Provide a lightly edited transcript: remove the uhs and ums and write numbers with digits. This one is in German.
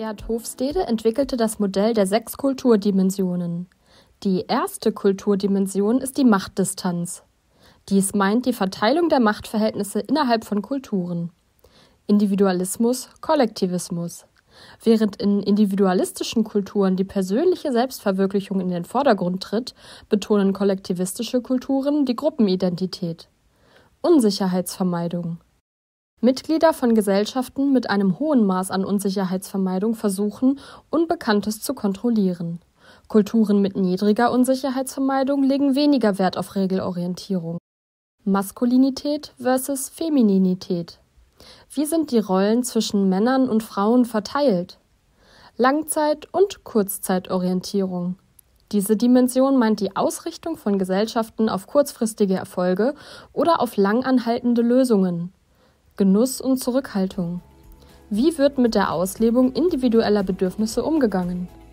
Gerd Hofstede entwickelte das Modell der 6 Kulturdimensionen. Die erste Kulturdimension ist die Machtdistanz. Dies meint die Verteilung der Machtverhältnisse innerhalb von Kulturen. Individualismus, Kollektivismus. Während in individualistischen Kulturen die persönliche Selbstverwirklichung in den Vordergrund tritt, betonen kollektivistische Kulturen die Gruppenidentität. Unsicherheitsvermeidung. Mitglieder von Gesellschaften mit einem hohen Maß an Unsicherheitsvermeidung versuchen, Unbekanntes zu kontrollieren. Kulturen mit niedriger Unsicherheitsvermeidung legen weniger Wert auf Regelorientierung. Maskulinität versus Femininität. Wie sind die Rollen zwischen Männern und Frauen verteilt? Langzeit- und Kurzzeitorientierung. Diese Dimension meint die Ausrichtung von Gesellschaften auf kurzfristige Erfolge oder auf langanhaltende Lösungen. Genuss und Zurückhaltung. Wie wird mit der Auslebung individueller Bedürfnisse umgegangen?